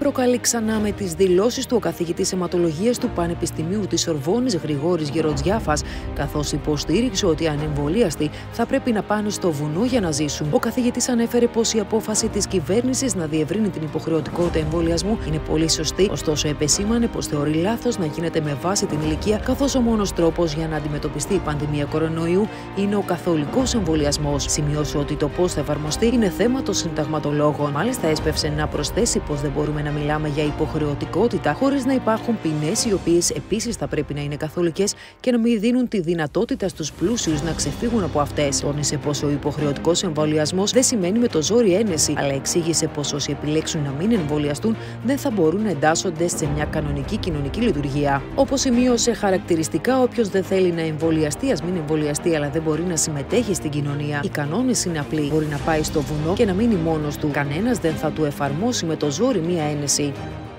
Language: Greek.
προκαλεί ξανά με τις δηλώσεις του ο καθηγητής αιματολογίας του Πανεπιστημίου της Σορβόνης Γρηγόρης Γεροντζιάφας, καθώς υποστήριξε ότι ανεμβολίαστοι θα πρέπει να πάνε στο βουνό για να ζήσουν. Ο καθηγητής ανέφερε πως η απόφαση της κυβέρνησης να διευρύνει την υποχρεωτικότητα εμβολιασμού είναι πολύ σωστή, ωστόσο επεσήμανε πως θεωρεί λάθος να γίνεται με βάση την ηλικία, καθώς ο μόνος τρόπος για να αντιμετωπιστεί η πανδημία κορονοϊού είναι ο καθολικός εμβολιασμός. Σημειώσε ότι το πώς θα εφαρμοστεί είναι θέμα των συνταγματολόγων. Μάλιστα, έσπευσε να προσθέσει πως δεν μπορούμε να μιλάμε για υποχρεωτικότητα χωρίς να υπάρχουν ποινές, οι οποίες επίσης θα πρέπει να είναι καθολικές και να μην δίνουν τη δυνατότητα στους πλούσιους να ξεφύγουν από αυτές. Τόνισε πως ο υποχρεωτικός εμβολιασμός δεν σημαίνει με το ζόρι ένεση, αλλά εξήγησε πως όσοι επιλέξουν να μην εμβολιαστούν δεν θα μπορούν να εντάσσονται σε μια κανονική κοινωνική λειτουργία. Όπως σημείωσε χαρακτηριστικά, όποιος δεν θέλει να εμβολιαστεί, ας μην εμβολιαστεί, αλλά δεν μπορεί να συμμετέχει στην κοινωνία. Οι κανόνες είναι απλοί. Μπορεί να πάει στο βουνό και να μείνει μόνος του. Κανένας δεν θα του εφαρμόσει με το ζόρι μία ένεση.